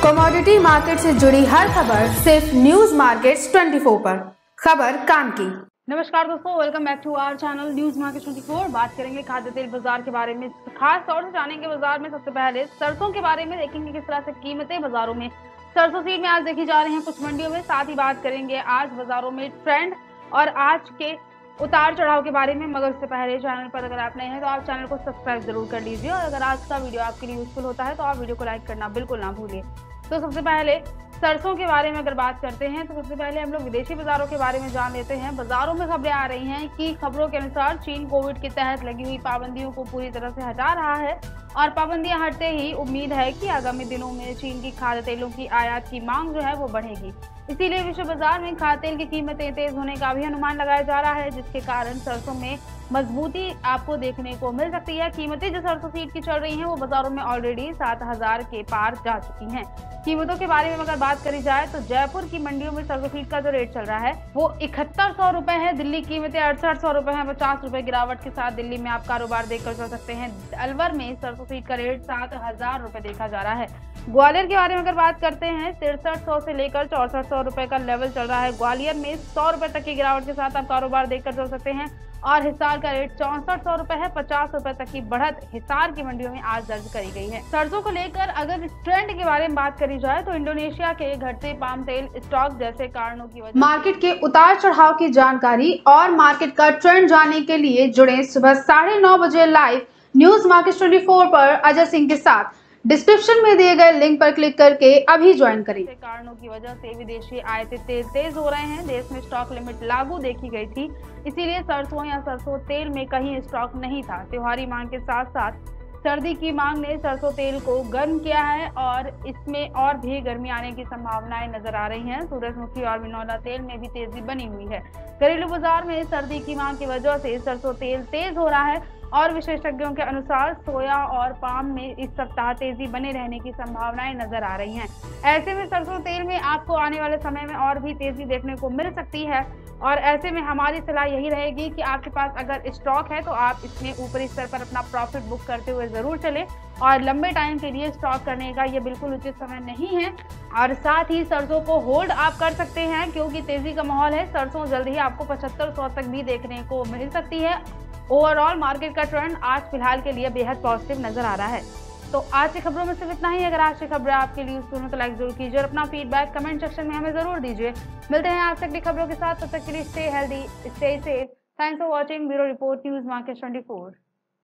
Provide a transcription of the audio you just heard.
Commodity market से जुड़ी हर खबर सिर्फ न्यूज मार्केट्स 24 पर। खबर काम की। नमस्कार दोस्तों, welcome back to our channel news market 24। बात करेंगे खाद्य तेल बाजार के बारे में, खास तौर से जानेंगे बाजार में सबसे पहले सरसों के बारे में, देखेंगे किस तरह से कीमतें बाजारों में सरसों सीड में आज देखी जा रही हैं कुछ मंडियों में। साथ ही बात करेंगे आज बाजारों में ट्रेंड और आज के उतार चढ़ाव के बारे में। मगर उससे पहले चैनल पर अगर आप नए हैं तो आप चैनल को सब्सक्राइब जरूर कर लीजिए, और अगर आज का वीडियो आपके लिए यूजफुल होता है तो आप वीडियो को लाइक करना बिल्कुल ना भूलिए। तो सबसे पहले सरसों के बारे में अगर बात करते हैं तो सबसे पहले हम लोग विदेशी बाजारों के बारे में जान लेते हैं। बाजारों में खबरें आ रही हैं कि खबरों के अनुसार चीन कोविड के तहत लगी हुई पाबंदियों को पूरी तरह से हटा रहा है, और पाबंदियां हटते ही उम्मीद है कि आगामी दिनों में चीन की खाद्य तेलों की आयात की मांग जो है वो बढ़ेगी। इसीलिए विश्व बाजार में खाद्य तेल की कीमतें तेज होने का भी अनुमान लगाया जा रहा है, जिसके कारण सरसों में मजबूती आपको देखने को मिल सकती है। कीमतें जो सरसों सीड की चल रही हैं वो बाजारों में ऑलरेडी 7000 के पार जा चुकी हैं। कीमतों के बारे में अगर बात करी जाए तो जयपुर की मंडियों में सरसों सीड का जो रेट चल रहा है वो 7100 रुपए है। दिल्ली कीमतें 6800 रुपए है। 50 रुपए गिरावट के साथ दिल्ली में आप कारोबार देखकर चल सकते हैं। अलवर में सरसों सीड का रेट 7000 रुपए देखा जा रहा है। ग्वालियर के बारे में अगर बात करते हैं 6300 से लेकर 6400 रुपए का लेवल चल रहा है। ग्वालियर में 100 रुपए तक की गिरावट के साथ आप कारोबार देखकर चल सकते हैं, और हिसार का रेट 6400 रुपए है। 50 रुपए तक की बढ़त हिसार की मंडियों में आज दर्ज करी गई है। सरसों को लेकर अगर ट्रेंड के बारे में बात करी जाए तो इंडोनेशिया के घटते पाम तेल स्टॉक जैसे कारणों की वजह मार्केट के उतार चढ़ाव की जानकारी और मार्केट का ट्रेंड जानने के लिए जुड़े सुबह 9:30 बजे लाइव न्यूज मार्केट 24 पर अजय सिंह के साथ। डिस्क्रिप्शन में दिए गए लिंक पर क्लिक करके अभी ज्वाइन करें। कारणों की वजह से विदेशी आयात तेल तेज हो रहे हैं। देश में स्टॉक लिमिट लागू देखी गई थी, इसीलिए सरसों या सरसों तेल में कहीं स्टॉक नहीं था। त्योहारी मांग के साथ साथ सर्दी की मांग ने सरसों तेल को गर्म किया है, और इसमें और भी गर्मी आने की संभावनाएं नजर आ रही हैं। सूरजमुखी और बिनौला तेल में भी तेजी बनी हुई है। घरेलू बाजार में सर्दी की मांग की वजह से सरसों तेल तेज हो रहा है, और विशेषज्ञों के अनुसार सोया और पाम में इस सप्ताह तेजी बने रहने की संभावनाएं नजर आ रही हैं। ऐसे में सरसों तेल में आपको आने वाले समय में और भी तेजी देखने को मिल सकती है, और ऐसे में हमारी सलाह यही रहेगी कि आपके पास अगर स्टॉक है तो आप इसमें ऊपरी स्तर पर अपना प्रॉफिट बुक करते हुए जरूर चलें, और लंबे टाइम के लिए स्टॉक करने का ये बिल्कुल उचित समय नहीं है। और साथ ही सरसों को होल्ड आप कर सकते हैं, क्योंकि तेजी का माहौल है। सरसों जल्द ही आपको 7500 तक भी देखने को मिल सकती है। ओवरऑल मार्केट का ट्रेंड आज फिलहाल के लिए बेहद पॉजिटिव नजर आ रहा है। तो आज की खबरों में सिर्फ इतना ही। अगर आज की खबरें आपके लिए यूजफुल हो तो लाइक जरूर कीजिए, और अपना फीडबैक कमेंट सेक्शन में हमें जरूर दीजिए। मिलते हैं आज तक की खबरों के साथ, तब तक के लिए stay healthy, stay safe. Thanks for watching. Bureau report news market 24।